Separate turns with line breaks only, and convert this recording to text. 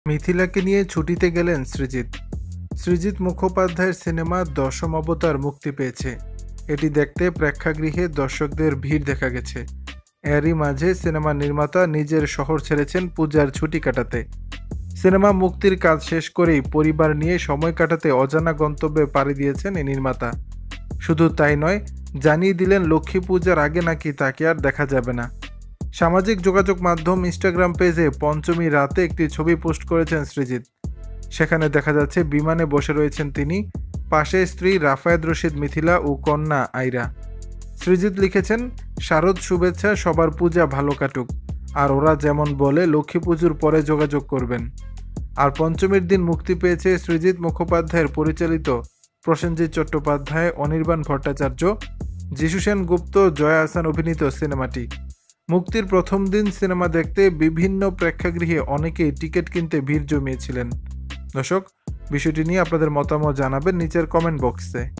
মিথিলাকে নিয়ে ছুটিতে গেলেন সৃজিত। সৃজিত মুখোপাধ্যায়ের সিনেমা দশম অবতার মুক্তি পেয়েছে। এটি দেখতে প্রেক্ষাগৃহে দর্শকদের ভিড় দেখা গেছে। এরই মাঝে সিনেমা নির্মাতা নিজের শহর ছেড়েছেন পূজার ছুটি কাটাতে। সিনেমা মুক্তির কাজ শেষ করেই পরিবার নিয়ে সময় কাটাতে অজানা গন্তব্যে পাড়ি দিয়েছেন এই নির্মাতা। শুধু তাই নয়, জানিয়ে দিলেন লক্ষ্মী পূজার আগে নাকি তাকে আর দেখা যাবে না। সামাজিক যোগাযোগ মাধ্যম ইনস্টাগ্রাম পেজে পঞ্চমী রাতে একটি ছবি পোস্ট করেছেন সৃজিত। সেখানে দেখা যাচ্ছে বিমানে বসে রয়েছেন তিনি, পাশে স্ত্রী রাফায়েত রশিদ মিথিলা ও কন্যা আইরা। সৃজিত লিখেছেন, শারদ শুভেচ্ছা, সবার পূজা ভালো কাটুক, আর ওরা যেমন বলে লক্ষ্মী পুজোর পরে যোগাযোগ করবেন। আর পঞ্চমীর দিন মুক্তি পেয়েছে সৃজিত মুখোপাধ্যায়ের পরিচালিত, প্রসেনজিৎ চট্টোপাধ্যায়, অনির্বাণ ভট্টাচার্য, যিশু সেন গুপ্ত, জয়া আহসান অভিনীত সিনেমাটি। মুক্তির প্রথম দিন সিনেমা দেখতে বিভিন্ন প্রেক্ষাগৃহে অনেকেই টিকিট কিনতে ভিড় জমিয়েছিলেন। দর্শক, বিষয়টি নিয়ে আপনাদের মতামত জানাবেন নিচের কমেন্ট বক্সে।